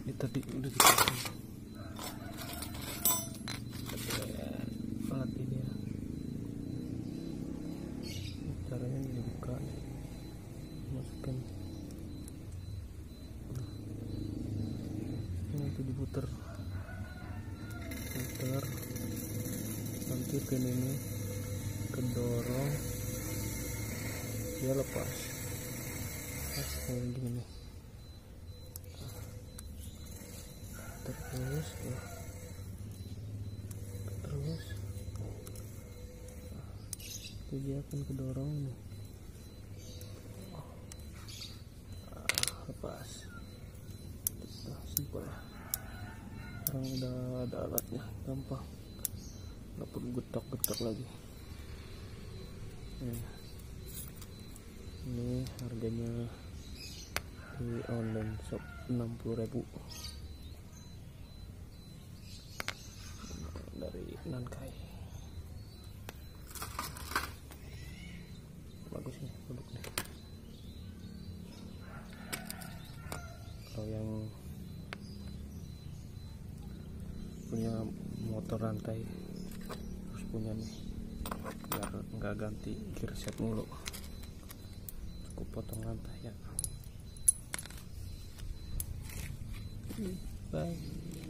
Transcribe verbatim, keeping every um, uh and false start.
Ini tadi udah dipasang alat ini ya. Caranya ini dibuka, masukkan ini, itu diputer putar, nanti pin ini kedorong, dia lepas pas kayak gini. Terus ya. terus itu dia akan kedorong nih. Lepas, nah, simpel. Sekarang udah ada alatnya, gampang, nggak perlu getok-getok lagi. Nah, ini harganya di online shop enam puluh ribu dari Nankai. Bagus nih produknya. Kalau yang punya motor rantai terus punya nih, biar nggak ganti gearset mulu, cukup potong rantai ya. Bye.